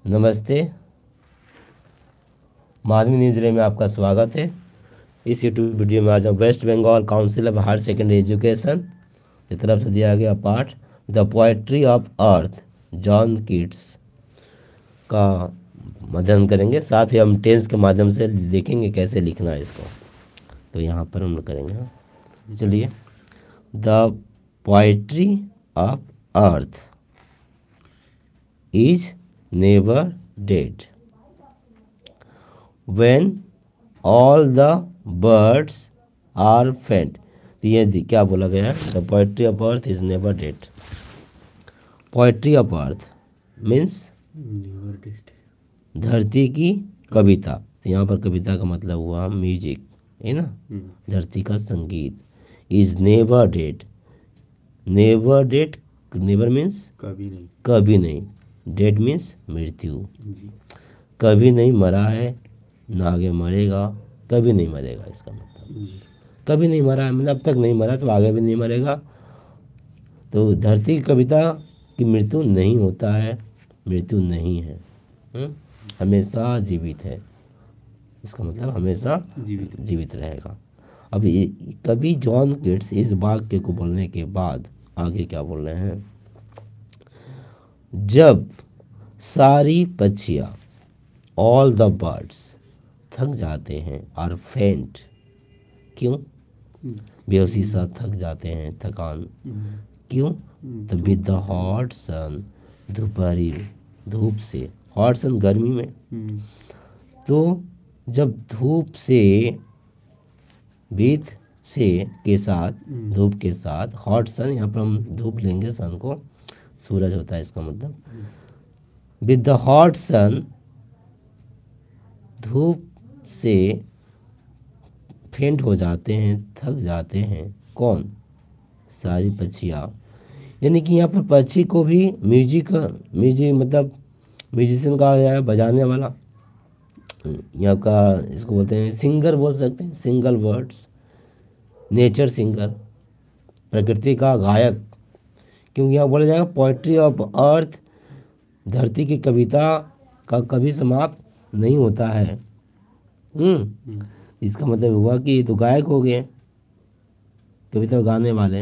नमस्ते, Madhavi news day में आपका स्वागत है। इस यूट्यूब वीडियो में आज हम वेस्ट बंगाल काउंसिल ऑफ हायर सेकेंडरी एजुकेशन की तरफ से दिया गया पाठ the poetry of earth John Keats का अध्ययन करेंगे। साथ ही हम टेंस के माध्यम से लिखेंगे कैसे लिखना है इसको। तो यहाँ पर हम करेंगे, चलिए। The poetry of earth is never dead when all the birds are faint। तो ये क्या बोला गया है? The poetry of earth is never dead. Poetry of earth means never dead, धरती की कविता। तो यहाँ पर कविता का मतलब हुआ म्यूजिक, है ना, धरती का संगीत। Is never dead, never dead, never means कभी नहीं, डेड मीन्स मृत्यु, कभी नहीं मरा है, ना आगे मरेगा, कभी नहीं मरेगा। इसका मतलब कभी नहीं मरा है मतलब अब तक नहीं मरा तो आगे भी नहीं मरेगा। तो धरती की कविता की मृत्यु नहीं होता है, मृत्यु नहीं है, हमेशा जीवित है। इसका मतलब हमेशा जीवित रहेगा। अब ये कवि जॉन कीट्स इस वाक्य को बोलने के बाद आगे क्या बोल रहे हैं? जब सारी पक्षियाँ, ऑल द बर्ड्स, थक जाते हैं, और फेंट, क्यों? बेहोशी सा थक जाते हैं, थकान, क्यों? तो विद द हॉट सन, दोपहरी धूप से, हॉट सन गर्मी में, तो जब धूप से, विद से के साथ, धूप के साथ, हॉट सन, यहाँ पर हम धूप लेंगे, सन को सूरज होता है इसका मतलब। विद द हॉट सन, धूप से फेंट हो जाते हैं, थक जाते हैं, कौन? सारी पक्षियाँ। यानी कि यहाँ पर पक्षी को भी म्यूजिक मतलब म्यूजिशियन कहा गया है, बजाने वाला। यहाँ का इसको बोलते हैं सिंगर, बोल सकते हैं, सिंगल वर्ड्स, नेचर सिंगर, प्रकृति का गायक। क्योंकि यहाँ बोला जाएगा पोएट्री ऑफ अर्थ, धरती की कविता का कभी समाप्त नहीं होता है। इसका मतलब हुआ कि ये तो गायक हो गए, कविता गाने वाले।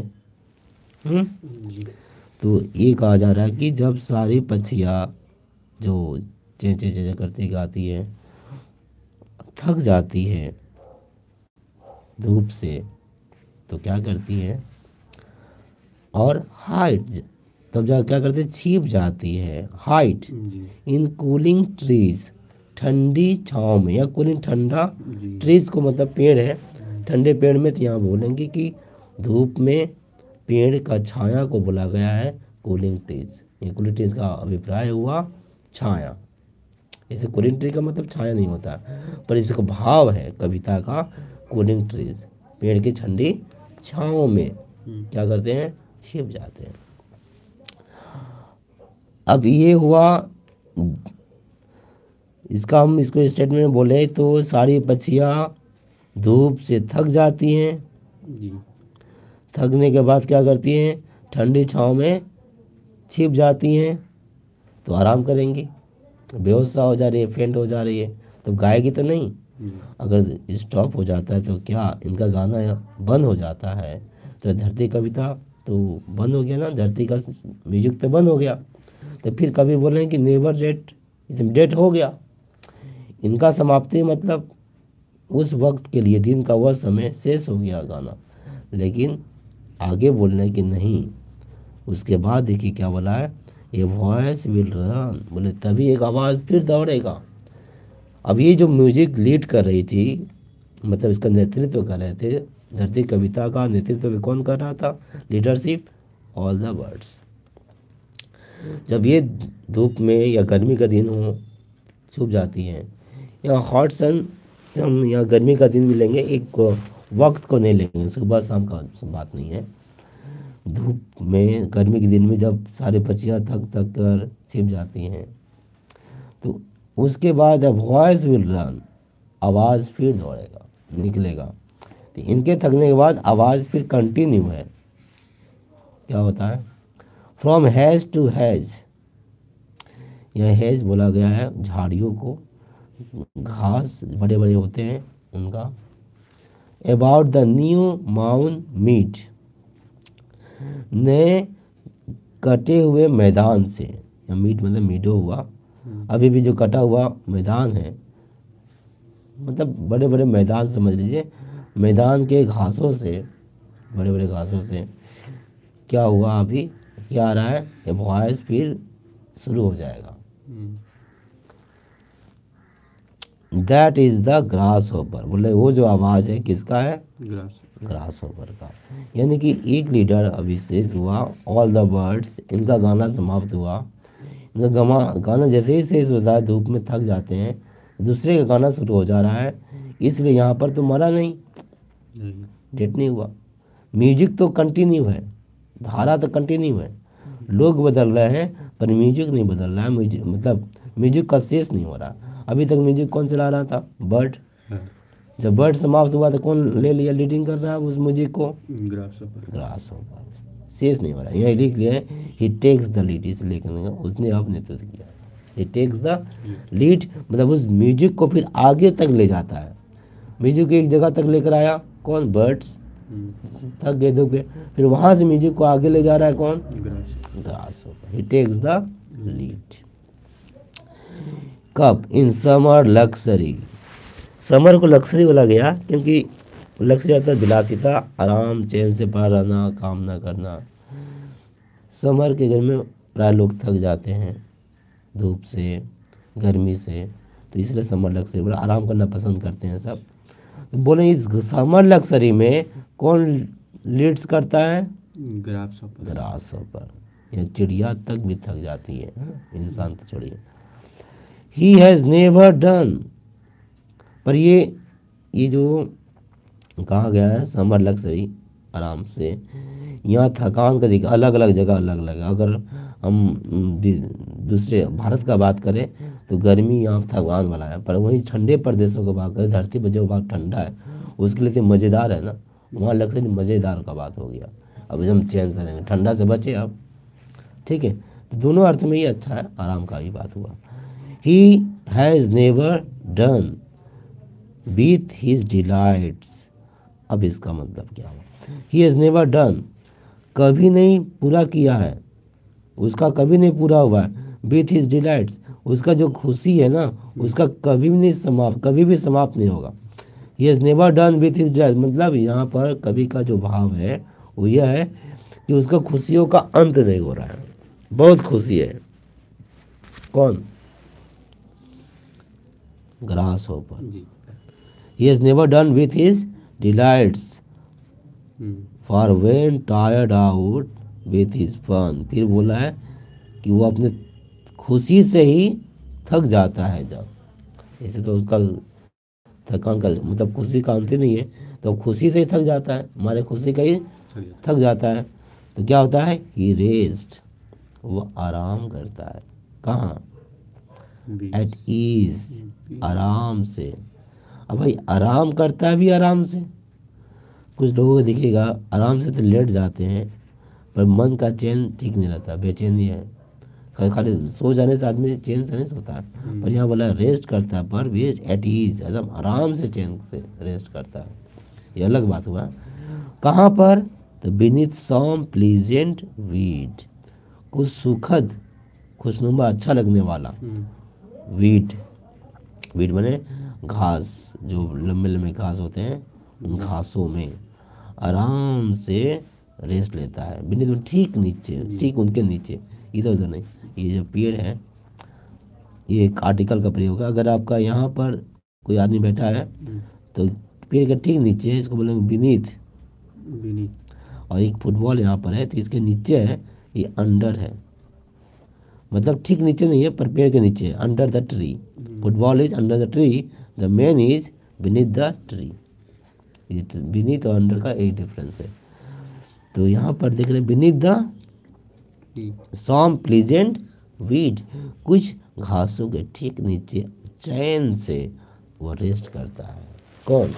तो ये कहा जा रहा है कि जब सारी पक्षियाँ जो चे चे चे करती गाती है, थक जाती है धूप से, तो क्या करती है? और हाइट, तब जा क्या करते? छिप जाती है, हाइट इन कूलिंग ट्रीज, ठंडी छाँव में, या कूलिंग ठंडा, ट्रीज को मतलब पेड़ है, ठंडे पेड़ में। तो यहाँ बोलेंगे कि धूप में पेड़ का छाया को बोला गया है कूलिंग ट्रीज। ये कूलिंग ट्रीज का अभिप्राय हुआ छाया। जैसे कूलिंग ट्री का मतलब छाया नहीं होता, पर इसका भाव है कविता का कूलिंग ट्रीज, पेड़ की ठंडी छाँव में क्या करते हैं? छिप जाते हैं। अब ये हुआ, इसका हम इसको स्टेटमेंट में बोले तो सारी पक्षियाँ धूप से थक जाती हैं, थकने के बाद क्या करती हैं? ठंडी छाँव में छिप जाती हैं, तो आराम करेंगी। बेहोश सा हो जा रही है, फेंट हो जा रही है, तो गाएगी तो नहीं। अगर स्टॉप हो जाता है तो क्या इनका गाना बंद हो जाता है, तो धरती कविता तो बंद हो गया ना, धरती का म्यूजिक तो बंद हो गया। तो फिर कभी बोलें कि नेवर डेड, डेड हो गया। इनका समाप्ति मतलब उस वक्त के लिए, दिन का वह समय शेष हो गया गाना। लेकिन आगे बोलने की नहीं, उसके बाद देखिए क्या बोला है, ये वॉइस विल रन, बोले तभी एक आवाज़ फिर दौड़ेगा। अब ये जो म्यूजिक लीड कर रही थी, मतलब इसका नेतृत्व कर रहे थे, धरती कविता का नेतृत्व भी कौन कर रहा था? Leadership, all the birds. जब ये धूप में या गर्मी का दिन हो, छुप जाती हैं, या हॉट सन हम या गर्मी का दिन भी लेंगे, एक वक्त को नहीं लेंगे, सुबह शाम का बात नहीं है। धूप में गर्मी के दिन में जब सारे पक्षियाँ थक थक कर छिप जाती हैं, तो उसके बाद अब वॉइस विल रन, आवाज़ फिर दौड़ेगा, निकलेगा। तो इनके थकने के बाद आवाज़ फिर कंटिन्यू है, क्या होता है? फ्रॉम हैज टू हैज, यह हेज बोला गया है झाड़ियों को, घास बड़े बड़े होते हैं उनका। About the new mown mead, नए कटे हुए मैदान से, या मीट मतलब मीडो हुआ, अभी भी जो कटा हुआ मैदान है, मतलब बड़े बड़े मैदान समझ लीजिए, मैदान के घासों से, बड़े बड़े घासों से क्या हुआ, अभी क्या आ रहा है, ये वॉइस फिर शुरू हो जाएगा। That is the grasshopper, बोले वो जो आवाज़ है किसका है, ग्रास होपर का। यानी कि एक लीडर अभी शेष हुआ, ऑल द बर्ड्स, इनका गाना समाप्त हुआ। इनका गाना जैसे ही शेष होता है, धूप में थक जाते हैं, दूसरे का गाना शुरू हो जा रहा है, इसलिए यहाँ पर तो मरा नहीं, डेट नहीं हुआ। म्यूजिक तो कंटिन्यू है, धारा तो कंटिन्यू है, लोग बदल रहे हैं पर म्यूजिक नहीं बदल रहा है। म्यूजिक मतलब म्यूजिक का शेष नहीं हो रहा। अभी तक म्यूजिक कौन चला रहा था, बर्ड। जब बर्ड समाप्त हुआ तो कौन ले लिया, लीडिंग कर रहा है उस म्यूजिक को, ग्रास होपर। शेष नहीं हो रहा, यही लिख लिया है, ही टेक्स द लीड, इसलिए उसने अब नेतृत्व किया। ही टेक्स द लीड मतलब उस म्यूजिक को फिर आगे तक ले जाता है। म्यूजिक को एक जगह तक लेकर आया कौन, बर्ड्स, थक गए धुप गए, फिर वहाँ से म्यूजिक को आगे ले जा रहा है कौन, grasshopper. He takes the lead. Cup in summer luxury, summer को लक्सरी बोला गया क्योंकि लक्सरी अर्थात विलासिता, आराम, चैन से पार रहना, काम ना करना। समर के घर में प्राय लोग थक जाते हैं धूप से, गर्मी से, तो इसलिए समर लक्सरी बोला, आराम करना पसंद करते हैं सब। बोले इस समर लक्सरी में कौन लीड्स करता है, ग्रास होपर। यह चिड़िया तक भी थक जाती है, इंसान तो छोड़िए। ही हैज़ नेवर डन, पर ये जो कहा गया है समर लक्सरी, आराम से, यहाँ थकान का दिखा अलग अलग जगह अलग अलग है। अगर हम दूसरे भारत का बात करें तो गर्मी यहाँ थकान वाला है, पर वहीं ठंडे प्रदेशों की बात करें, धरती पर जो भाग ठंडा है उसके लिए तो मज़ेदार है ना, वहाँ लक्सरी मज़ेदार का बात हो गया। अब हम चैन से रहेंगे, ठंडा से बचे अब, ठीक है। तो दोनों अर्थ में ही अच्छा है, आराम का ही बात हुआ। He has never done with his delights, अब इसका मतलब क्या हुआ, ही हैज़ नेवर डन, कभी नहीं पूरा किया है, उसका कभी नहीं पूरा हुआ है, विथ हिज डिलाइट्स, उसका जो खुशी है ना उसका कभी भी नहीं समाप्त, कभी भी समाप्त नहीं होगा। He has never done with his delights मतलब यहाँ पर कभी का जो भाव है वो यह है कि उसका खुशियों का अंत नहीं हो रहा है, बहुत खुशी है। कौन, grasshopper. He has never done with his delights, for when tired out with his fun, फिर बोला है कि वो अपने खुशी से ही थक जाता है जब, इसे तो उसका थकान का मतलब खुशी का अंत ही नहीं है, तो खुशी से ही थक जाता है, हमारे खुशी का ही थक जाता है, तो क्या होता है, ही रेस्ट, वो आराम करता है, कहाँ, एट ईज, आराम से। अब भाई आराम करता है भी आराम से, कुछ लोगों को दिखेगा आराम से तो लेट जाते हैं पर मन का चैन ठीक नहीं रहता, बेचैनी है, खाली सो जाने से आदमी चैन से नहीं सोता है, पर यहाँ बोला रेस्ट करता है पर भी एट ईज, एकदम आराम से चैन से रेस्ट करता है, ये अलग बात हुआ। कहाँ पर, तो बीनीथ सम प्लीजेंट वीड, कुछ सुखद खुशनुमा अच्छा लगने वाला, वीड, वीड बने घास, जो लंबे लंबे घास होते हैं उन घासों में आराम से रेस्ट लेता है, बीनीथ में ठीक नीचे, ठीक उनके नीचे, इधर उधर नहीं। ये जो पेड़ है ये एक आर्टिकल का प्रयोग है, अगर आपका यहाँ पर कोई आदमी बैठा है तो पेड़ के ठीक नीचे है, इसको बोलेंगे बीनीथ, और एक फुटबॉल यहाँ पर है तो इसके नीचे है, ये अंडर है, मतलब ठीक नीचे नहीं है पर पेड़ के नीचे है, under the tree, football is under the tree, the man is beneath the tree. Beneath और अंडर का एक डिफरेंस है। तो यहाँ पर देख रहे हैं beneath the some pleasant weed, कुछ घासों के ठीक नीचे चैन से वो रेस्ट करता है, कौन,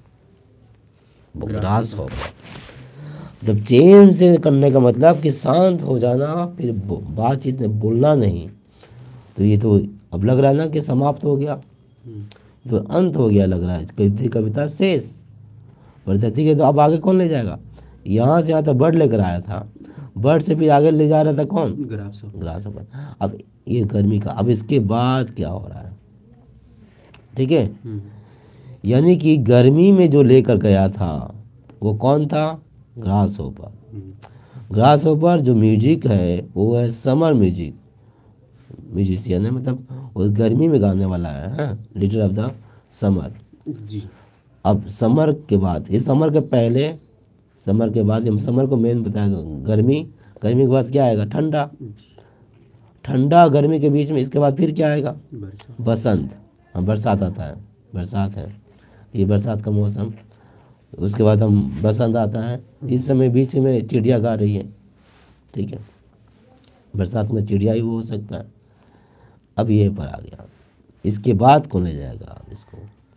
ग्रास होगा। जब चैन से करने का मतलब कि शांत हो जाना, फिर बातचीत में बोलना नहीं, तो ये तो अब लग रहा है ना कि समाप्त हो गया, तो अंत हो गया लग रहा है। कविता शेष, वर्धती के तो अब आगे कौन ले जाएगा? यहाँ से यहाँ तक बर्ड लेकर आया था, बर्ड से भी आगे ले जा रहा था कौन? ग्रासहॉपर। अब ये गर्मी का, अब इसके बाद क्या हो रहा है? ठीक है, यानी कि गर्मी में जो लेकर गया था वो कौन था? ग्रासहॉपर। ग्रासहॉपर जो म्यूजिक है वो है समर म्यूजिक, म्यूजिशियन है, मतलब वो गर्मी में गाने वाला है, लीडर ऑफ द समर। अब समर के बाद, इस समर के पहले, समर के बाद, समर को मेन बताया गर्मी, गर्मी के बाद क्या आएगा? ठंडा, ठंडा गर्मी के बीच में, इसके बाद फिर क्या आएगा? बसंत। हाँ, बरसात आता है, बरसात है, ये बरसात का मौसम। उसके बाद हम बसंत आता है, इस समय बीच में चिड़िया गा रही है, ठीक है, बरसात में चिड़िया ही वो हो सकता है। अब ये पर आ गया, इसके बाद कौन ले जाएगा आप इसको?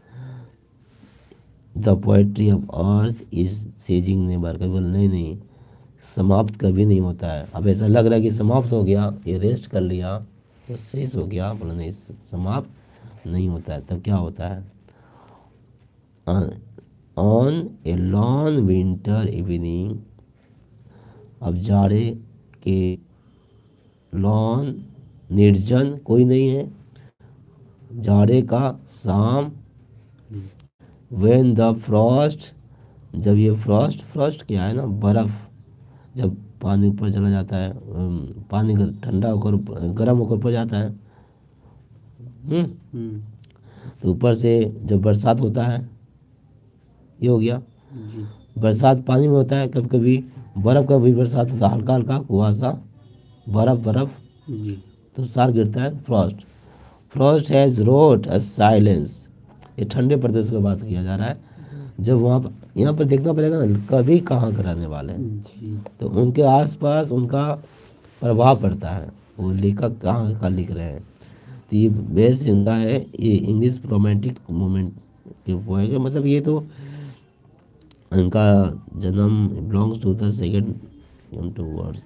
The poetry of earth is ceasing never, कभी बोले नहीं समाप्त कभी नहीं होता है। अब ऐसा लग रहा है कि समाप्त हो गया, ये रेस्ट कर लिया तो शेष हो गया, बोले नहीं समाप्त नहीं होता है। तब क्या होता है? On a long winter evening, अब जाड़े के लॉन, निर्जन, कोई नहीं है, जाड़े का शाम, व्हेन द फ्रॉस्ट, जब ये फ्रॉस्ट क्या है ना? बर्फ, जब पानी ऊपर चला जाता है, पानी ठंडा होकर गर्म होकर ऊपर जाता है, तो ऊपर से जब बरसात होता है, ये हो गया बरसात पानी में होता है, कभी कभी बर्फ का भी बरसात होता है, हल्का हल्का कुहासा, बर्फ तो सार गिरता है। Frost has wrought a silence, ये ठंडे प्रदेश की बात किया जा रहा है। जब वहाँ पर, यहाँ पर देखना पड़ेगा ना कभी कहाँ का रहने वाले हैं, तो उनके आसपास उनका प्रभाव पड़ता है, वो लेखक कहाँ का लिख रहे हैं। तो ये बेस जिंदा है, ये इंग्लिश रोमांटिक मूवमेंट के पोएगा, मतलब ये तो इनका जन्म belongs to the second two words.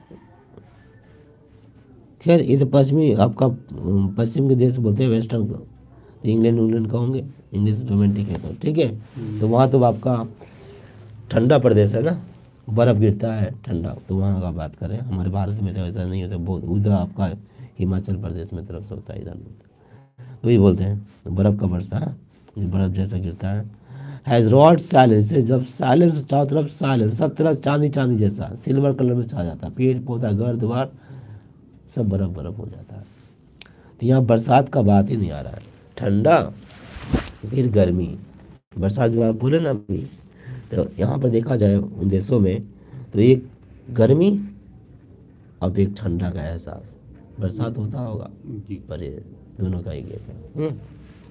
खैर ये तो पश्चिमी, आपका पश्चिम के देश बोलते हैं, वेस्टर्न को इंग्लैंड कहोगे, इंग्लिश रोमांटिक है तो ठीक है। तो वहाँ तो आपका ठंडा प्रदेश है ना, बर्फ़ गिरता है ठंडा, तो वहाँ का बात करें। हमारे भारत में तो ऐसा नहीं होता, बहुत उधर आपका हिमाचल प्रदेश में तरफ से होता है, इधर तो ये बोलते हैं बर्फ़ का वर्षा, बर्फ़ जैसा गिरता है। हैज़ रॉड साइलेंस, जब साइलेंस, चारों तरफ साइलेंस, सब तरफ चांदी जैसा सिल्वर कलर में छा जाता है, पेड़ पौधा घर द्वार सब बर्फ़ हो जाता है। तो यहाँ बरसात का बात ही नहीं आ रहा है, ठंडा फिर गर्मी, बरसात जो आप बोले ना अभी, तो यहाँ पर देखा जाए उन देशों में तो एक गर्मी अब एक ठंडा का एहसास, बरसात होता होगा पर ये दोनों का ही गेप है।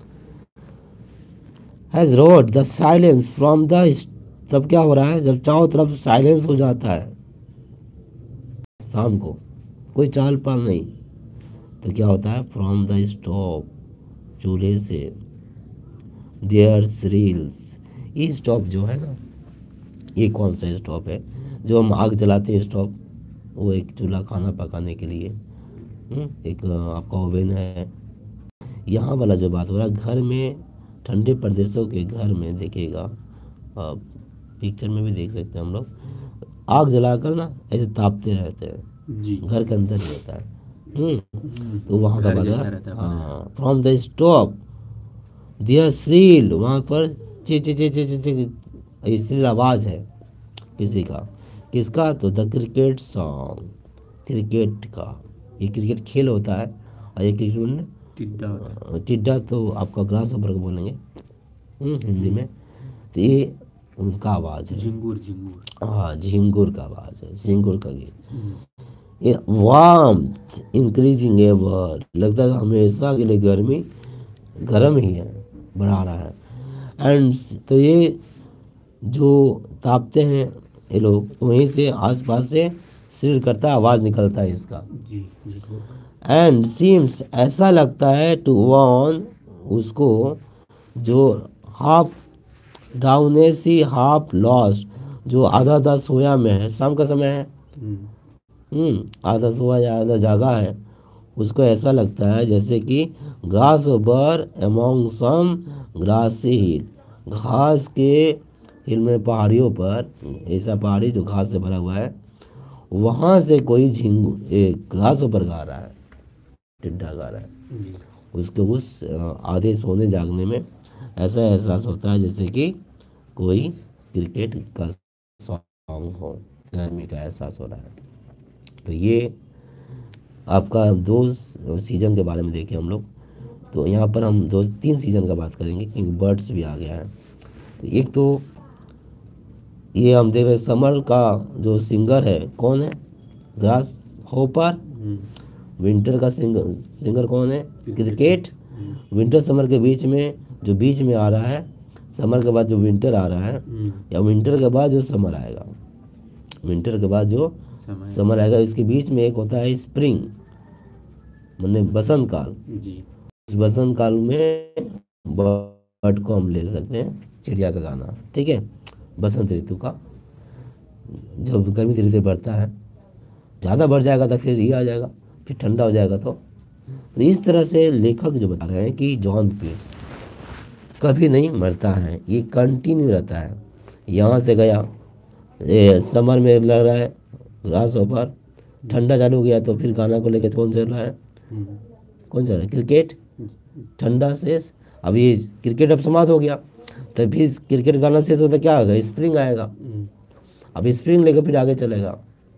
Has wrought the silence from the, तब क्या हो रहा है? जब चारों तरफ साइलेंस हो जाता है शाम को, कोई चाल पाल नहीं, तो क्या होता है? फ्रॉम द स्टोव, चूल्हे से, देयर श्रील्स, ये स्टोव जो है ना, ये कौन सा स्टोव है? जो हम आग जलाते हैं स्टोव, वो एक चूल्हा खाना पकाने के लिए, एक आपका ओवन है। यहाँ वाला जो बात हो रहा है, घर में, ठंडे प्रदेशों के घर में देखिएगा, पिक्चर में भी देख सकते हैं हम लोग, आग जलाकर ना ऐसे तापते रहते हैं, घर के अंदर ही होता है। तो वहाँ का बात है, हाँ, from the stove there shrills, वहाँ पर चे चे चे चे चे चे श्रील आवाज़ है किसी का, किसका? तो द क्रिकेट सॉन्ग, क्रिकेट का, ये क्रिकेट खेल होता है, और ये क्रिकेट में टिड्डा तो आपका ग्रासहॉपर को बोलेंगे हिंदी में, तो ये उनका आवाज़ है, झिंगुर, हाँ झिंगुर का आवाज़ है, झिंगुर का गीत। ये वार्मथ इंक्रीजिंग एवर, लगता है हमेशा के लिए गर्मी गर्म ही है, बढ़ा रहा है। एंड तो ये जो तापते हैं ये लोग, तो वहीं से आसपास से सिर करता आवाज़ निकलता है इसका। एंड सीम्स, ऐसा लगता है, टू वन, उसको जो हाफ डाउनेसी हाफ लॉस्ट, जो आधा सोया में है, शाम का समय है, आधा सोया या आधा जागा है, उसको ऐसा लगता है जैसे कि grasshopper among some grassy hill, घास के हिल में पहाड़ियों पर, ऐसा पहाड़ी जो घास से भरा हुआ है, वहाँ से कोई झिंगू एक ग्रास ओवर गा रहा है, टिड्डा गा रहा है। जी। उसके उस आधे सोने जागने में ऐसा एहसास होता है जैसे कि कोई क्रिकेट का सॉन्ग हो, गर्मी का एहसास हो रहा है। तो ये आपका 2 सीज़न के बारे में देखें हम लोग। तो यहाँ पर हम 2-3 सीज़न का बात करेंगे क्योंकि बर्ड्स भी आ गया है। तो एक तो ये हम देख रहे हैं समर का जो सिंगर है कौन है, ग्रास होपर। विंटर का सिंगर कौन है, क्रिकेट। विंटर समर के बीच में जो बीच में आ रहा है, समर के बाद जो विंटर आ रहा है, या विंटर के बाद जो समर आएगा, विंटर के बाद जो समर आएगा, इसके बीच में एक होता है स्प्रिंग, मतलब बसंत काल। जी। इस बसंत काल में बर्ड को हम ले सकते हैं, चिड़िया का गाना, ठीक है। बसंत ऋतु का जब गर्मी धीरे धीरे बढ़ता है, ज़्यादा बढ़ जाएगा तो फिर ये आ जाएगा, फिर ठंडा हो जाएगा। तो इस तरह से लेखक जो बता रहे हैं कि जॉन पीट्स कभी नहीं मरता है, ये कंटिन्यू रहता है। यहाँ से गया, समर में लग रहा है ग्रास ओवर, ठंडा चालू हो गया तो फिर गाना को लेकर कौन चल रहा है, कौन चल रहा है, क्रिकेट। ठंडा से अब ये क्रिकेट अब समाप्त हो गया, तो फिर क्रिकेट गाना शेष होता क्या होगा, स्प्रिंग आएगा। अब स्प्रिंग लेकर फिर आगे चलेगा,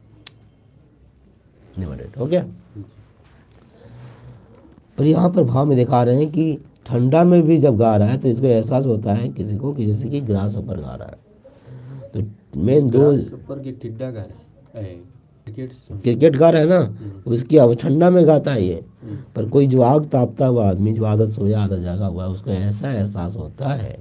हो गया। पर यहाँ पर भाव में दिखा रहे हैं कि ठंडा में भी जब गा रहा है तो इसको एहसास होता है किसी को कि जैसे कि ग्रास ऊपर गा रहा है। तो मेन 2 ऊपर की टिड्डा गा रहा है, क्रिकेट गा रहा है ना, उसकी अब ठंडा में गाता है ये। पर कोई जो आग तापता हुआ आदमी, जो आदत सोया आदत जागा हुआ है, उसको ऐसा एहसास होता है,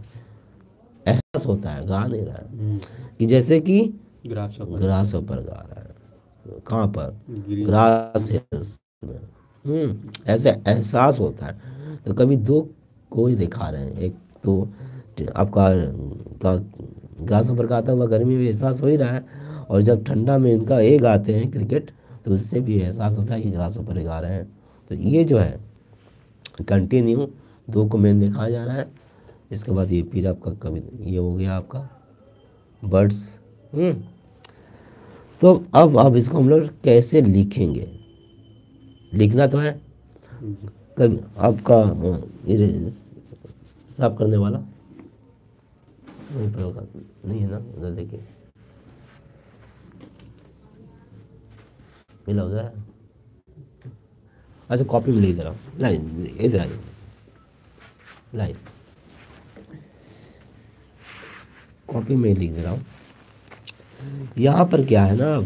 गा नहीं रहा है, कि जैसे कि ग्रास ऊपर गा रहा है। कहाँ पर, ग्रास हिल्स में। ऐसे एहसास होता है। तो कभी 2 कोई दिखा रहे हैं, एक तो आपका ग्रास ऊपर गाता हुआ गर्मी में एहसास हो ही रहा है, और जब ठंडा में इनका एक गाते हैं क्रिकेट, तो उससे भी एहसास होता है कि ग्रास ऊपर गा रहे हैं। तो ये जो है कंटिन्यू 2 को मेन दिखाया जा रहा है। इसके बाद ये फिर आपका कभी ये हो गया आपका बर्ड्स। तो अब इसको हम लोग कैसे लिखेंगे, लिखना तो है। कभी आपका साफ करने वाला नहीं है ना, उधर देखिए मिला उधर है। अच्छा कॉपी में लिख दे रहा हूँ, लाइन इधर आइए, लाइन कॉपी में लिख दे रहा हूँ। यहाँ पर क्या है ना,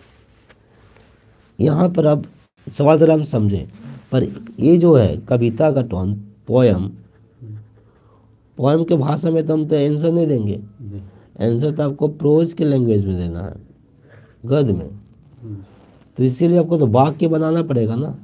यहाँ पर अब सवाल जरा हम समझें। पर ये जो है कविता का टोन, पोयम के भाषा में तो हम तो आंसर नहीं देंगे, आंसर तो आपको प्रोज के लैंग्वेज में देना है, गद्य में। तो इसीलिए आपको तो वाक्य बनाना पड़ेगा ना।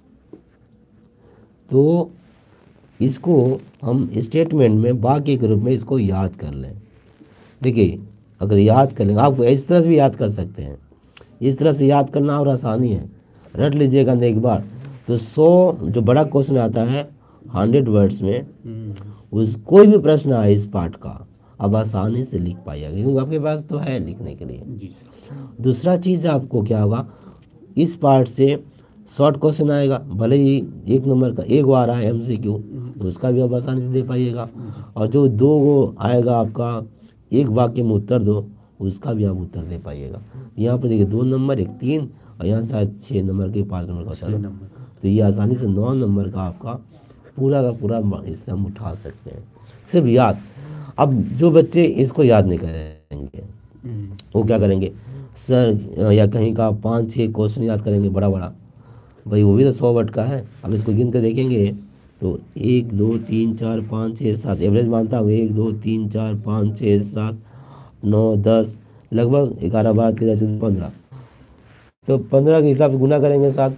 तो इसको हम स्टेटमेंट में वाक्य के रूप में इसको याद कर लें। देखिए अगर याद कर लेंगे, आप इस तरह से भी याद कर सकते हैं, इस तरह से याद करना और आसानी है, रट लीजिएगा एक बार। तो 100 जो बड़ा क्वेश्चन आता है 100 वर्ड्स में, उस कोई भी प्रश्न आए इस पाठ का, अब आसानी से लिख पाइएगा क्योंकि आपके पास तो है लिखने के लिए। जी सर। दूसरा चीज़ आपको क्या होगा, इस पार्ट से शॉर्ट क्वेश्चन आएगा, भले ही 1 नंबर का 1 आ रहा है MCQ, तो उसका भी आप आसानी से दे पाइएगा। और जो 2 आएगा आपका 1 वाक्य में उत्तर दो, उसका भी आप उत्तर दे पाइएगा। यहाँ पर देखिए 2 नंबर 1 3, और यहाँ शायद 6 नंबर के 5 नंबर का होता है, तो ये आसानी से 9 नंबर का आपका पूरा का पूरा इससे हम उठा सकते हैं, सिर्फ याद। अब जो बच्चे इसको याद नहीं करेंगे वो क्या करेंगे, सर या कहीं का 5-6 क्वेश्चन याद करेंगे बड़ा बड़ा, भाई वो भी तो 100 वर्ड का है। अब इसको गिन कर देखेंगे तो 1 2 3 4 5 6 7 एवरेज मानता हूँ, 1 2 3 4 5 6 7 9 10, लगभग 11 12 13 14 15, तो 15 के हिसाब से गुना करेंगे 7,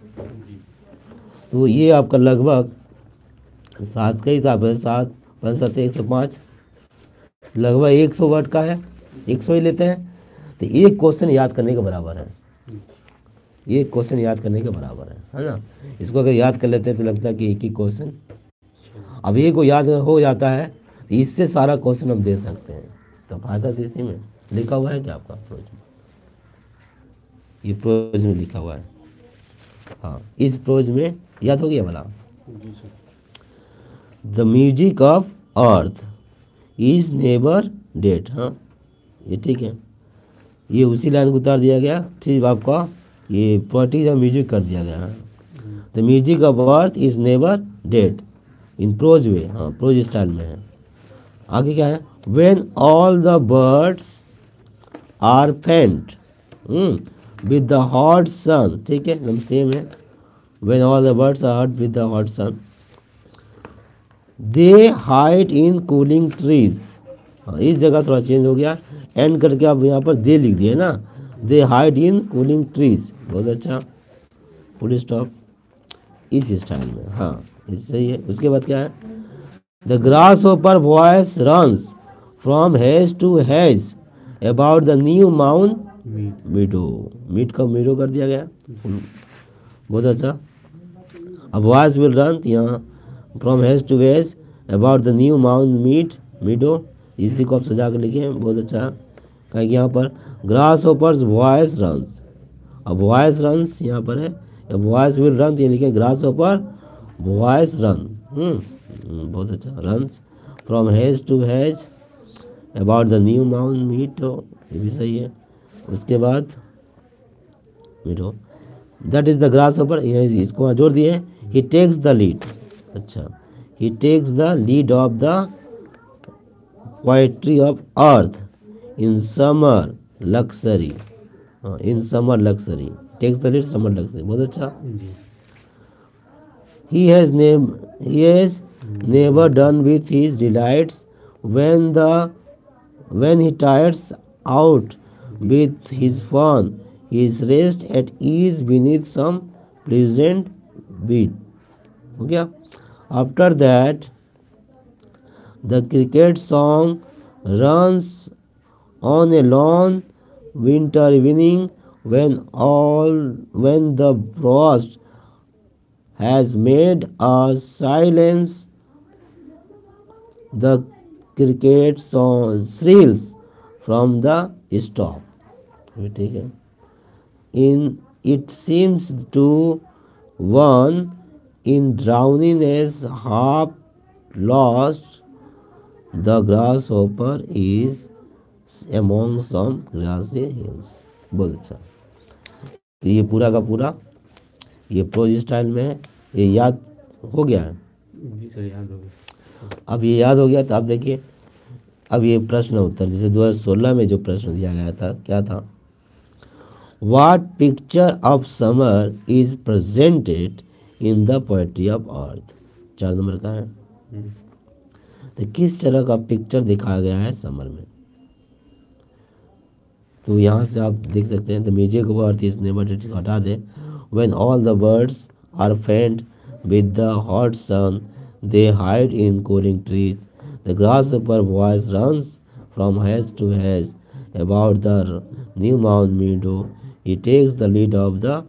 तो ये आपका लगभग 7 का हिसाब है, 7 5 7 105, लगभग 100 वर्ड का है, 100 ही लेते हैं। तो एक क्वेश्चन याद करने के बराबर है, ये क्वेश्चन याद करने के बराबर है ना। इसको अगर याद कर लेते हैं तो लगता है कि एक ही क्वेश्चन, अब ये को याद हो जाता है तो इससे सारा क्वेश्चन हम दे सकते हैं। तो फायदा तो इसी में लिखा हुआ है क्या आपका प्रोज में, ये प्रोज में लिखा हुआ है। हाँ, इस प्रोज में याद हो गया वाला, जी sir. The music of earth is never dead. हाँ ये ठीक है, ये उसी लाइन को उतार दिया गया, फिर आपका ये प्रॉपर्टीज ऑफ म्यूजिक कर दिया गया। The music of earth is never dead in prose way. हाँ प्रोज स्टाइल में है। आगे क्या है, when all the birds are faint with the hot sun. ठीक है, एकदम सेम है। When all the birds are hot with the hot sun they hide in cooling trees. इस जगह थोड़ा चेंज हो गया, एंड करके आप यहाँ पर दे लिख दिए ना, they hide in cooling trees. बहुत अच्छा, फुल स्टॉप इस स्टाइल में। हाँ सही है। उसके बाद क्या है, the grasshopper voice runs from hedge to hedge about the new mount meadow. Mead का मीडो कर दिया गया, बहुत अच्छा। अब वॉइस विल रन यहाँ from hedge to hedge about the new mount meadow, इसी को आप सजा कर लिखे, बहुत अच्छा। कहेंगे यहाँ पर ग्रास ओपर्स वॉइस रन्स, अब वॉइस रन्स यहाँ पर है, अब वॉइस विल रन ये लिखे ग्रास ओपर वॉइस रन। बहुत अच्छा, runs from hedge to hedge about the new mount meadow, ये भी सही है। उसके बाद meadow that is the grasshopper, इसको जोड़ दिए, ही टेक्स द लीड। अच्छा, he takes the lead of the poetry of earth in summer luxury. In summer luxury, takes the lead summer luxury, बहुत अच्छा। He has never done with his delights when he tires out with his fun. He is rest at ease beneath some pleasant weed. हो गया। After that, the cricket song runs on a lone winter evening when the frost has made a silence. The cricket song thrills from the stop. ठीक है, it seems to one in drowning as half lost. The grasshopper is among some grassy hills. बहुत अच्छा। तो ये पूरा का पूरा ये प्रोज स्टाइल में है, ये याद हो गया है। जी सर, याद हो गया। अब ये याद हो गया तो आप देखिए, अब ये प्रश्न उत्तर, जैसे 2016 में जो प्रश्न दिया गया था, क्या था, what picture of summer is presented in the poetry of earth. 4 number का है। तो किस तरह का पिक्चर दिखाया गया है समर में, तो यहाँ से आप देख सकते हैं। The music of earth is never dead, हटा दें। When all the birds are faint with the hot sun, they hide in cooling trees. The grasshopper voice runs from hedge to hedge about the new mown meadow. He takes the lead of the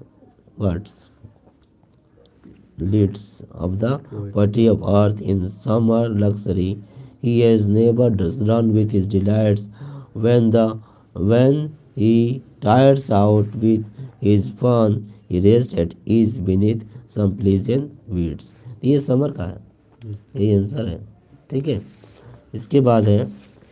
leads of the poetry of earth in summer luxury. He has never run with his delights when he tires out with his fun. He rests at ease beneath some pleasant weeds. ये summer का है, यही answer है। ठीक है, इसके बाद है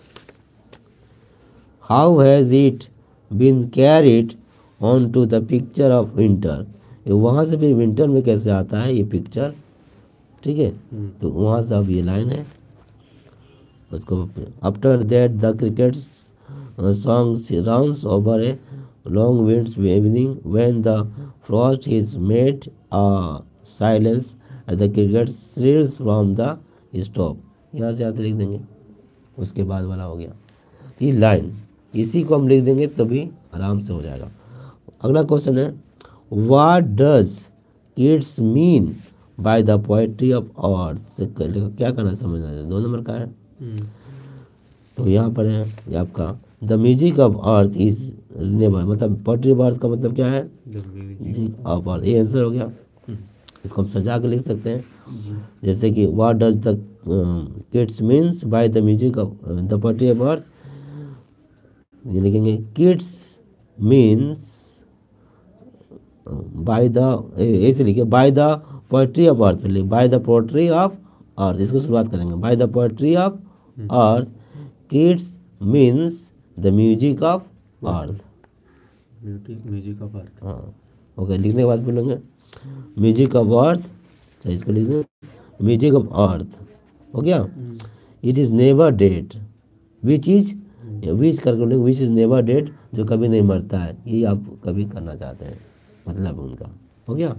how has it been carried on to the picture of winter. वहाँ से भी विंटर में कैसे आता है ये पिक्चर। ठीक है, तो वहाँ से अब ये लाइन है उसको। After that the cricket song runs over a long winds evening when the frost is made a silence and the cricket thrills from the stop। यहाँ से आते लिख देंगे, उसके बाद वाला हो गया ये लाइन, इसी को हम लिख देंगे तभी आराम से हो जाएगा। अगला क्वेश्चन है what does its mean by the poetry of earth. से क्या करना समझना है, 2 नंबर का है। तो यहाँ पर है ये आपका the music of earth is never, मतलब पोएट्री ऑफ अर्थ का मतलब क्या है? The music. Music of earth, ये आंसर हो गया। हम्म, इसको हम सजा के लिख सकते हैं, जी। जैसे कि what does the Keats means by the music of the poetry of earth, ये लिखेंगे किड्स मीन्स बाय द, ऐसे लिखे by the poetry of earth, पहले by the poetry of earth, इसको शुरुआत करेंगे by the poetry of earth Keats means the music of earth. Music of earth. हाँ okay, लिखने के बाद बोलेंगे म्यूजिक ऑफ अर्थ, अच्छा इसको लिख दें म्यूजिक ऑफ अर्थ, हो गया। It is never dead, which is which करके बोलेंगे विच इज़ नेवर डेड, जो कभी नहीं मरता है, ये आप कभी करना चाहते हैं, मतलब उनका हो गया।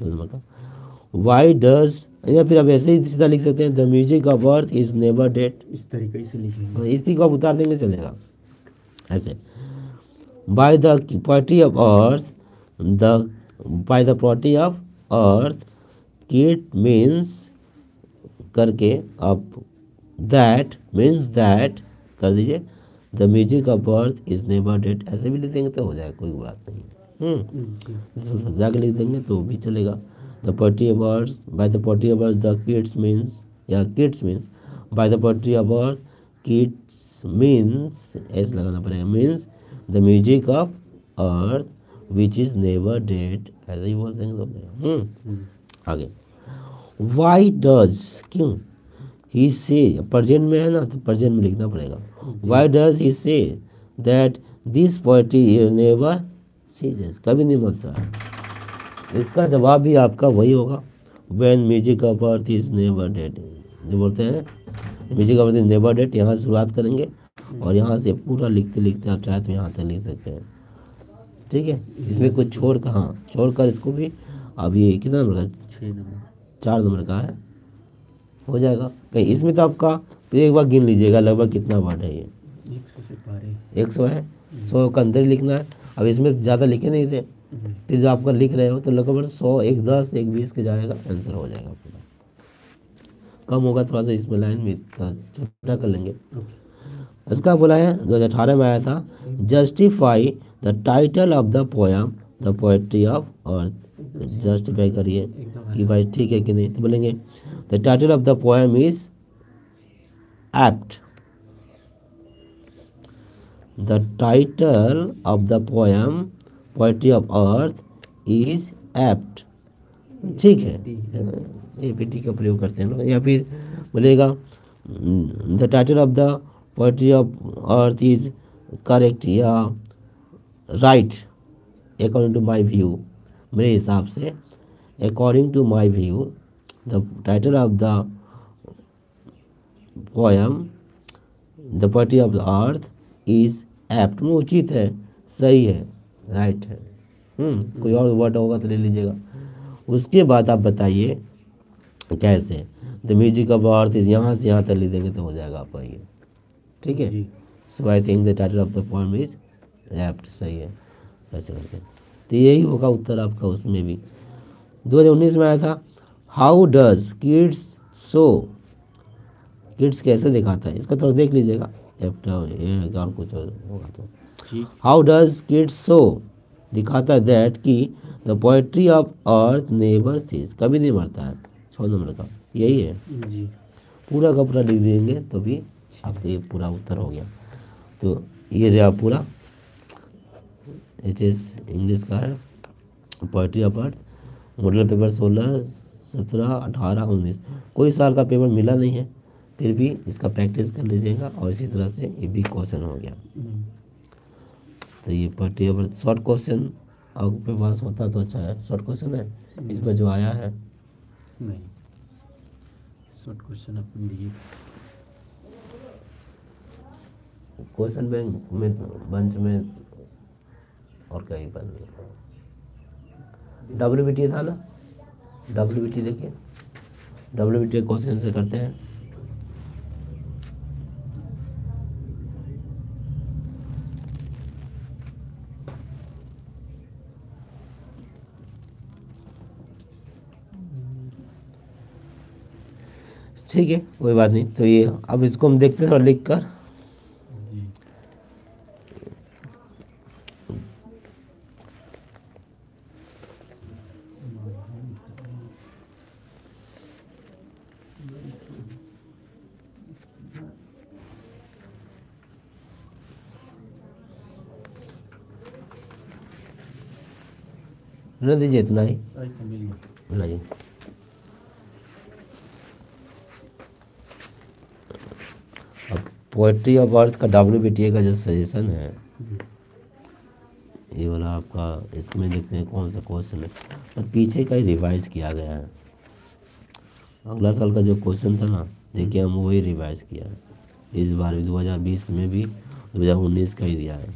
वाई डज, या फिर आप ऐसे ही सीधा लिख सकते हैं the music of earth is never dead, इस तरीके से लिखेंगे। इसी को आप उतार देंगे चलेगा ऐसे। By the poetry of earth, the by the poetry of earth Keats means करके आप दैट मीन्स दैट कर दीजिए, the music of earth is never dead, ऐसे भी लिख देंगे तो हो जाएगा, कोई बात नहीं। जाके लिख देंगे तो भी चलेगा। The poetry of earth, by the poetry of earth the Keats means, या Keats means by the poetry of earth Keats means, ऐसे लगाना पड़ेगा, means the music of earth which is never dead, ऐसे ही बोल देंगे तो हो जाएगा। आगे वाई डज, क्यों ही से, प्रेजेंट में है ना तो प्रेजेंट में लिखना पड़ेगा। Y does he say that this poetry never ceases, कभी नहीं मरता है, इसका जवाब भी आपका वही होगा, when music of earth is never dead, जो बोलते हैं music of earth is never dead, यहाँ से शुरुआत करेंगे और यहाँ से पूरा लिखते लिखते आप चाहे तो यहाँ तक लिख सकते हैं, ठीक है। इसमें कुछ छोड़ कर, हाँ छोड़कर इसको भी, अब ये कितना नंबर का? 6 नंबर, 4 नंबर का है, हो जाएगा कहीं इसमें तो आपका, फिर एक बार गिन लीजिएगा लगभग कितना वर्ड है ये, 100 से पारे, 100 है, 100 का अंदर ही लिखना है। अब इसमें ज़्यादा लिखे नहीं थे, फिर जो आपका लिख रहे हो तो लगभग 100, एक 10, एक 20 के जाएगा, आंसर हो जाएगा पूरा। कम होगा थोड़ा सा इसमें लाइन में छोटा कर लेंगे। इसका बोला है 2018 में आया था, justify the title of the poem the poetry of earth, justify करिए कि भाई ठीक है कि नहीं, तो बोलेंगे the title of the poem is apt, the title of the poem poetry of earth is apt, ठीक है, ये पीटी का प्रयोग करते हैं लोग। या फिर बोलेगा the title of the poetry of earth is correct या right according to my view, मेरे हिसाब से according to my view the title of the poem the poetry of the earth is apt, में उचित है, सही है, राइट है। कोई और वर्ड होगा तो ले लीजिएगा। उसके बाद आप बताइए कैसे, the music of earth is, यहाँ से यहाँ तक लिख देंगे तो हो जाएगा आपका ये, ठीक है। So I think the title of the poem is apt, सही है, ऐसे करके तो यही होगा उत्तर आपका। उसमें भी 2019 में आया था, how does Keats show, Keats कैसे दिखाता है, इसका थोड़ा देख लीजिएगा, और कुछ होगा तो हाउ डज किड्स सो दिखाता है दैट कि the poetry of earth never cease, कभी नहीं मरता है, 6 नंबर का यही है जी। पूरा का पूरा लिख देंगे तो भी आपका ये पूरा उत्तर हो गया। तो ये रहा पूरा, इट इज़ इंग्लिश का है poetry of earth, model paper 16, 17, 18, 19, कोई साल का पेपर मिला नहीं है, फिर भी इसका प्रैक्टिस कर लीजिएगा और इसी तरह से ये भी क्वेश्चन हो गया। तो ये poetry of earth short question आपके पास होता तो अच्छा है, शॉर्ट क्वेश्चन है इसमें जो आया है, नहीं शॉर्ट क्वेश्चन अपन दिए, क्वेश्चन बैंक में बंच में और कहीं पर नहीं। WBT था ना, WBT देखिए, WBT क्वेश्चन से करते हैं। ठीक है कोई बात नहीं, तो ये अब इसको हम देखते हैं थोड़ा लिख कर। रहने दीजिए इतना ही। मिल गया। लाइए अब पोएट्री ऑफ अर्थ का WBTA का जो सजेशन है ये वाला आपका, इसमें देखते हैं कौन सा क्वेश्चन है, तो पीछे का ही रिवाइज किया गया है। अगला साल का जो क्वेश्चन था ना, देखिए हम वही रिवाइज किया है इस बार भी, 2020 में भी 2019 का ही दिया है।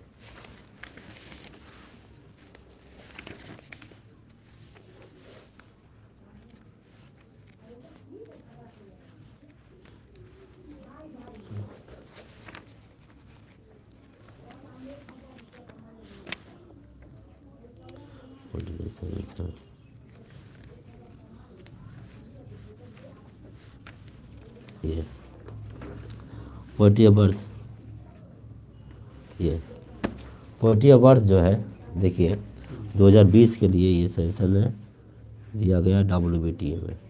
ये पोएट्री ऑफ अर्थ, ये पोएट्री ऑफ अर्थ जो है देखिए 2020 के लिए ये सेशन है दिया गया WBTA में।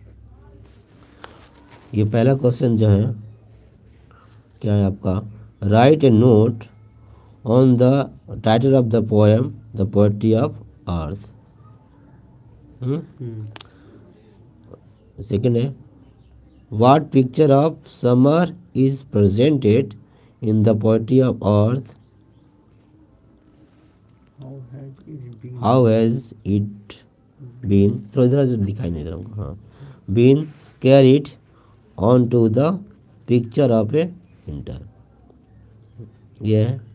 ये पहला क्वेश्चन जो है क्या है आपका, write a note on the title of the poem the poetry of earth. Second है, what picture of summer is presented in the poetry of earth? How has it been, थोड़ा इधर दिखाई नहीं दे रहा हूँ, हाँ, been carried on to the picture of a winter। ये है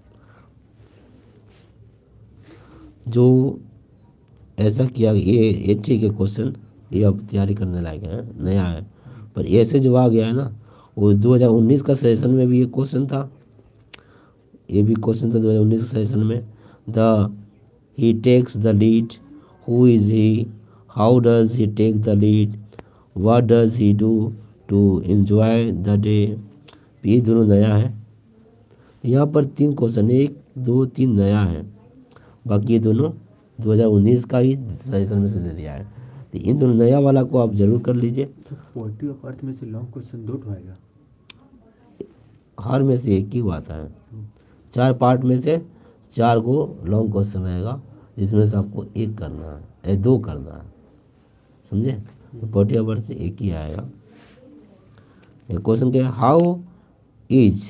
जो ऐसा किया, ये ठीक है क्वेश्चन, ये अब तैयारी करने लायक है, नया है, पर ऐसे जो आ गया है ना वो 2019 का सेशन में भी ये क्वेश्चन था, ये भी क्वेश्चन था 2019 सेशन में। The he takes the lead, who is he, how does he take the lead, what does he do to enjoy the day. ये दोनों नया है, यहाँ पर 3 क्वेश्चन, 1 2 3 नया है, बाकी ये दोनों 2019 का ही सेशन में से दे दिया है। तो इन दोनों नया वाला को आप जरूर कर लीजिए। तो पोएट्री ऑफ अर्थ में से लॉन्ग क्वेश्चन 2 आएगा, हर में से एक ही आता है, 4 पार्ट में से 4 को लॉन्ग क्वेश्चन रहेगा, जिसमें से आपको 1 करना है, 2 करना है, समझे। तो पोएट्री ऑफ अर्थ से 1 ही आएगा। एक क्वेश्चन क्या है, how is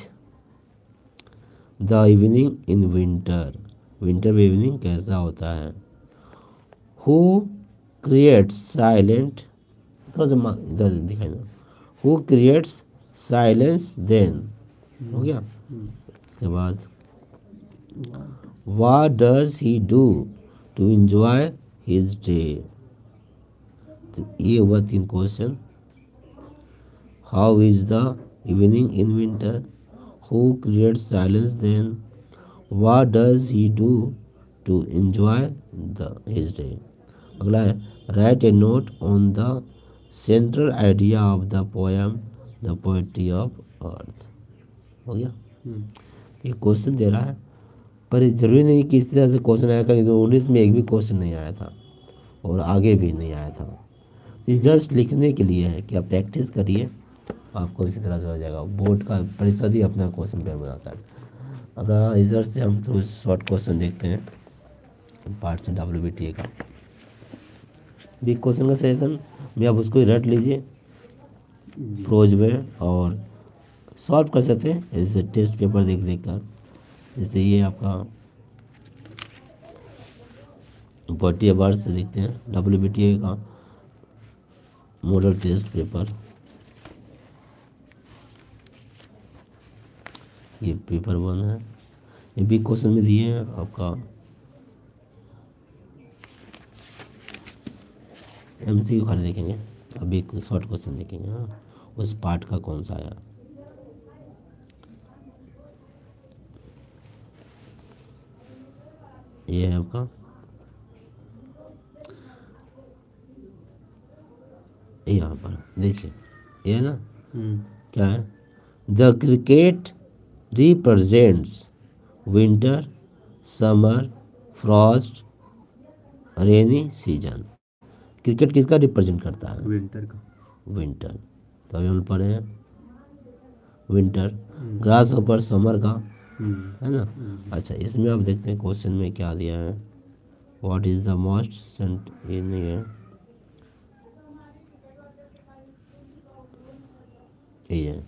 the evening in winter, winter में इवनिंग कैसा होता है। हु क्रिएट्स साइलेंट, थोड़ा सा इधर दिखाई दो, हु क्रिएट्स साइलेंस देन, हो गया। उसके बाद what does he do to enjoy his day. तो ये हुआ 3 question. How is the evening in winter, who creates silence then, what does he do to enjoy his day. अगला है, write a note on the central idea of the poem the poetry of earth. हो गया। ये question दे रहा है, पर जरूरी नहीं कि इस तरह से क्वेश्चन आया, क्योंकि 2019 में एक भी क्वेश्चन नहीं आया था और आगे भी नहीं आया था। ये जस्ट लिखने के लिए है कि आप प्रैक्टिस करिए, आपको इसी तरह से हो जाएगा। बोर्ड का परिषद ही अपना क्वेश्चन पेपर बनाता है। अब इधर से हम तो शॉर्ट क्वेश्चन देखते हैं पार्ट से WBTA का। बिग क्वेश्चन का सेशन में आप उसको ही रट लीजिए प्रोज में और सॉल्व कर सकते हैं जैसे टेस्ट पेपर देख देख कर। जैसे ये आपका पोएट्री ऑफ अर्थ से देखते हैं WBTA का मॉडल टेस्ट पेपर। ये पेपर 1 है, ये बिग क्वेश्चन में दिए हैं आपका MCQ खाली देखेंगे, अभी एक शॉर्ट क्वेश्चन देखेंगे। हाँ, उस पार्ट का कौन सा आया। ये है आपका यहाँ पर देखिए, ये है ना, क्या है, the cricket represents winter, summer, frost, rainy season. Cricket किसका रिप्रेजेंट करता है, विंटर का। विंटर, तो अभी हम पढ़े हैं विंटर। ग्रास ऊपर समर का है ना। अच्छा, इसमें आप देखते हैं क्वेश्चन में क्या दिया है। What is the most sent, ये नहीं है, ये है।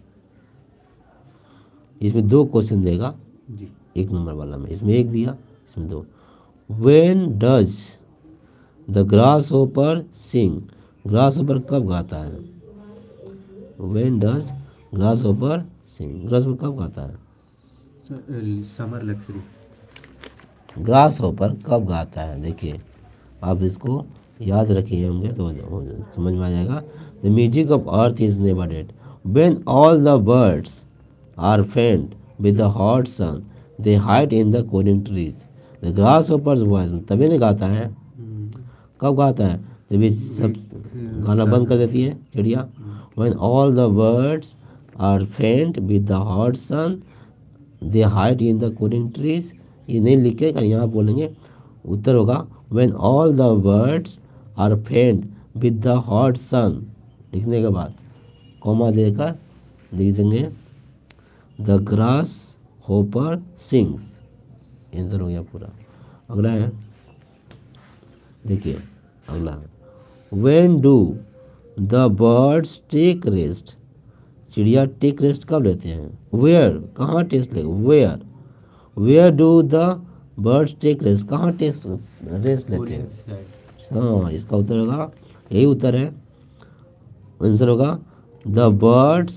इसमें 2 क्वेश्चन देगा जी 1 नंबर वाला में, इसमें 1 दिया, इसमें 2। When does the grasshopper sing, grasshopper कब गाता है? When does grasshopper sing, grasshopper कब गाता है? समर लक्ष्मी। ग्रास होपर कब गाता है? देखिए आप इसको याद रखिए होंगे तो समझ में आ जाएगा। The music of earth is never dead when all the birds are faint with the hot sun they hide in the cooling trees. The grasshopper's voice, तभी नहीं गाता है। कब गाता है? जब ये सब गाना बंद कर देती है चिड़िया। When all the birds are faint with the hot sun they hide in the cooling trees. ये नहीं लिखे कर, यहाँ बोलेंगे, उत्तर होगा when all the birds are faint with the hot sun. लिखने के बाद कॉमा देकर लिख देंगे the grasshopper sings. Answer हो गया पूरा। अगला है, देखिए अगला, when do the birds take rest, चिड़िया टेक रेस्ट कब लेते हैं? वेयर, कहाँ टेस्ट ले, where do the birds take rest, कहाँ टेस्ट रेस्ट लेते हैं? हाँ, इसका उत्तर होगा, यही उत्तर है, आंसर होगा द बर्ड्स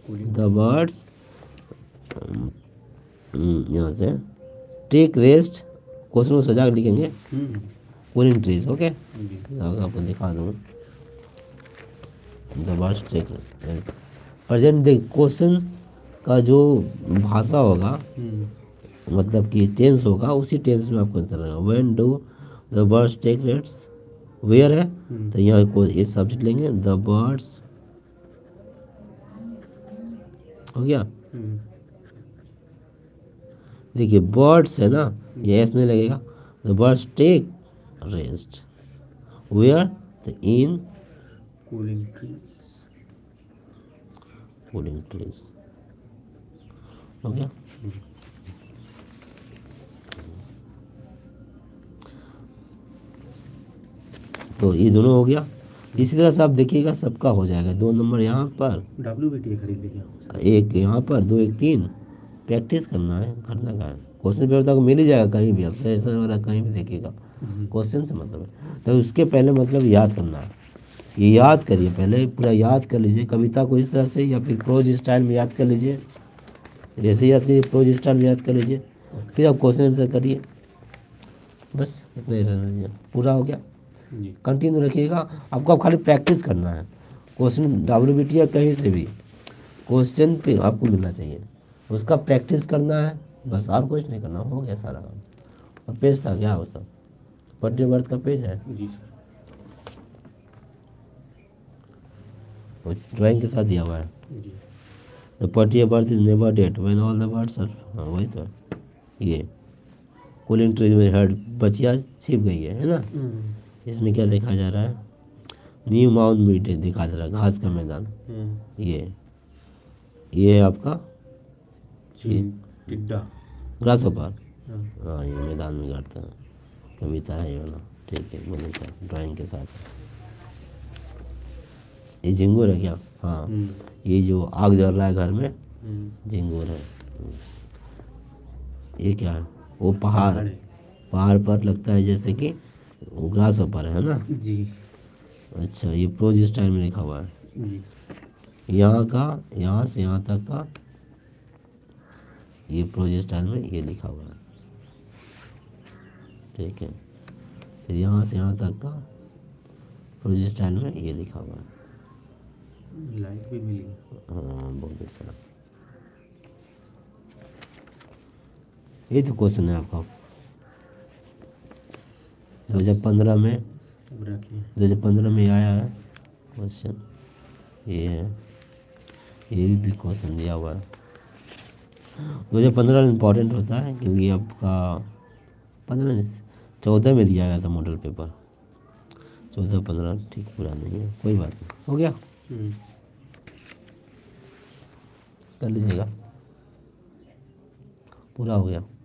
यहाँ से टेक रेस्ट, क्वेश्चन को सजा कर लिखेंगे कूलिंग ट्रीज। ओके, आपको दिखा दूँ the birds take rest. Present देख, क्वेश्चन का जो भाषा होगा, मतलब कि टेंस होगा, उसी टेंस में आपको आंसर रहेगा। When do the birds take rest, where है तो यहाँ को ये सब्जेक्ट लेंगे, द बर्ड्स हो गया। देखिए बर्ड्स है ना, ये एस नहीं लगेगा, the birds take rest where, the in cooling trees. हो गया। तो ये दोनों हो गया। इसी तरह से आप देखिएगा सबका हो जाएगा। 2 नंबर यहाँ पर, WBT खरीद लीजिए, 1 यहाँ पर, 2 1 3 प्रैक्टिस करना है, करना का है। क्वेश्चन पेपर तो मिल ही जाएगा कहीं भी, अब सेशन वगैरह कहीं भी देखिएगा, क्वेश्चन से मतलब है। तो उसके पहले मतलब याद करना है, ये याद करिए, पहले पूरा याद कर लीजिए कविता को इस तरह से, या फिर प्रोज स्टाइल में याद कर लीजिए, जैसे याद कीजिए प्रोज स्टाइल में याद कर लीजिए, फिर आप क्वेश्चन आंसर करिए, बस इतना ही रहना चाहिए। पूरा हो गया, कंटिन्यू रखिएगा। आपको अब खाली प्रैक्टिस करना है, क्वेश्चन WBT या कहीं से भी क्वेश्चन पे आपको मिलना चाहिए, उसका प्रैक्टिस करना है बस, और कुछ नहीं करना, हो गया सारा काम। और पेज था क्या वो सब, बर्थडे बर्थ का पेज है, जी ड्राइंग के साथ दिया हुआ है। जी। The birthday birth is never dead when all the birds are, हाँ वही तो है। ये कूलिंग ट्रीज में हेड बचिया छिप गई है ना। इसमें क्या देखा जा रहा है, न्यू माउंट मीट दिखा जा रहा है, घास का मैदान। ये है आपका टिड्डा, ग्रास होपर, हाँ ये मैदान में गाड़ता है। कविता है ये वाला, ठीक है, मैंने कहा ड्राइंग के साथ। ये झिंगुर है क्या? हाँ, ये जो आग जल रहा है घर में, झिंगुर है। ये क्या है? वो पहाड़ पर लगता है जैसे कि वो ग्रास होपर है ना जी। अच्छा, ये प्रोज स्टाइल में लिखा हुआ है जी। यहाँ का, यहाँ से यहाँ तक का, ये प्रोज स्टाइल में ये लिखा हुआ है, ठीक है। फिर यहाँ से यहाँ तक का प्रोज स्टाइल में ये लिखा हुआ है। लाइट भी मिली, हाँ बहुत अच्छा। ये तो क्वेश्चन है आपका 2015 में, सब रखिए। 2015 में आया है क्वेश्चन, ये है, ये भी क्वेश्चन दिया हुआ है। 2015 इम्पोर्टेंट होता है क्योंकि आपका 14 में दिया गया था मॉडल पेपर, 14-15 ठीक पूरा नहीं है, कोई बात नहीं, हो गया, कर लीजिएगा, पूरा हो गया।